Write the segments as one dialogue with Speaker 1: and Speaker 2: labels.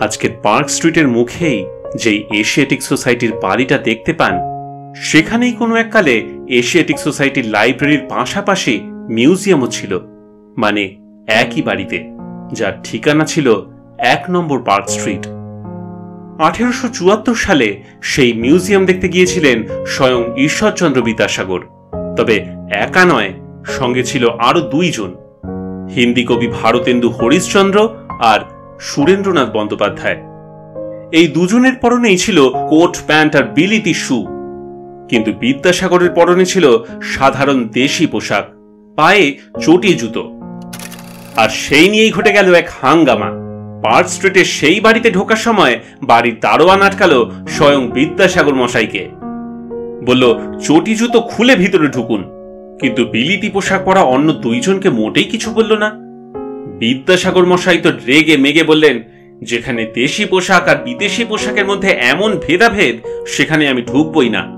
Speaker 1: আজকের পার্ক স্ট্রিটের মুখেই যেই এশিয়াটিক সোসাইটির বাড়িটা দেখতে পান, সেখানেই কোনো এককালে এশিয়াটিক সোসাইটির লাইব্রেরির পাশাপাশি মিউজিয়ামও ছিল, মানে একই বাড়িতে, যার ঠিকানা ছিল 1 নম্বর পার্ক স্ট্রিট। 1874 সালে সেই মিউজিয়াম দেখতে গিয়েছিলেন স্বয়ং ঈশ্বরচন্দ্র বিদ্যাসাগর। তবে একা নয়, সঙ্গে ছিল আরো 2 জন, হিন্দি কবি ভারতেন্দু হরিশচন্দ্র আর সুরেন্দ্রনাথ বন্দ্যোপাধ্যায়। এই দুজনের পরনেই ছিল কোট প্যান্ট আর বিলিতি শু, কিন্তু বিদ্যাসাগরের পরনে ছিল সাধারণ দেশি পোশাক, পায়ে চটি জুতো। আর সেই নিয়েই ঘটে গেল এক হাঙ্গামা। পার্ক স্ট্রিটের সেই বাড়িতে ঢোকার সময় বাড়ির দারোয়ান আটকালো স্বয়ং বিদ্যাসাগর মশাইকে, বলল চটি জুতো খুলে ভিতরে ঢুকুন, কিন্তু বিলিতি পোশাক পরা অন্য 2 জনকে মোটেই কিছু বলল না। বিদ্যাসাগর মশাই তো রেগে মেগে বললেন, যেখানে দেশি পোশাক আর বিদেশি পোশাকের মধ্যে এমন ভেদাভেদ, সেখানে আমি ঢুকবই না।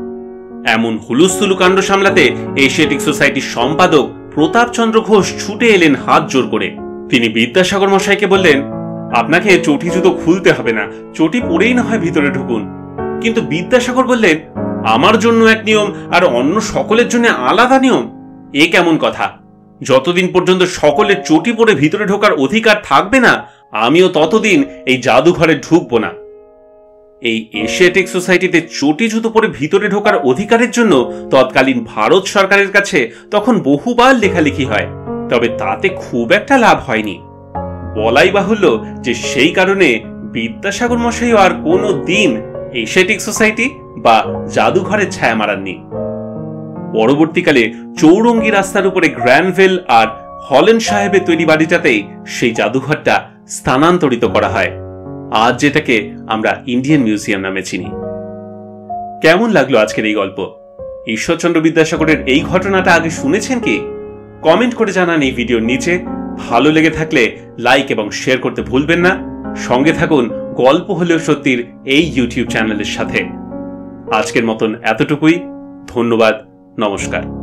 Speaker 1: এমন হুলুস্থুলু কাণ্ড সামলাতে এশিয়াটিক সোসাইটির সম্পাদক প্রতাপচন্দ্র ঘোষ ছুটে এলেন হাত জোর করে। তিনি বিদ্যাসাগর মশাইকে বললেন, আপনাকে চটি জুতো খুলতে হবে না, চটি পরেই না হয় ভিতরে ঢুকুন। কিন্তু বিদ্যাসাগর বললেন, আমার জন্য এক নিয়ম আর অন্য সকলের জন্য আলাদা নিয়ম, এ কেমন কথা? যতদিন পর্যন্ত সকলের চটি পরে ভিতরে ঢোকার অধিকার থাকবে না, আমিও ততদিন এই জাদুঘরে ঢুকবো না। এই এশিয়াটিক সোসাইটিতে চটি জুতো পরে ভিতরে ঢোকার অধিকারের জন্য তৎকালীন ভারত সরকারের কাছে তখন বহুবার লেখালেখি হয়, তবে তাতে খুব একটা লাভ হয়নি। বলাই বাহুল্য যে সেই কারণে বিদ্যাসাগর মশাইও আর কোনো দিন এশিয়াটিক সোসাইটি বা জাদুঘরের ছায়া মারাননি। পরবর্তীকালে চৌরঙ্গি রাস্তার উপরে গ্র্যানভেল আর হল্যান্ড সাহেবের তৈরি বাড়িটাতেই সেই জাদুঘরটা স্থানান্তরিত করা হয়, আজ যেটাকে আমরা ইন্ডিয়ান মিউজিয়াম নামে চিনি। কেমন লাগলো আজকের এই গল্প? ঈশ্বরচন্দ্র বিদ্যাসাগরের এই ঘটনাটা আগে শুনেছেন কি? কমেন্ট করে জানান এই ভিডিওর নিচে। ভালো লেগে থাকলে লাইক এবং শেয়ার করতে ভুলবেন না। সঙ্গে থাকুন গল্প হলেও সত্যির এই ইউটিউব চ্যানেলের সাথে। আজকের মতন এতটুকুই। ধন্যবাদ, নমস্কার।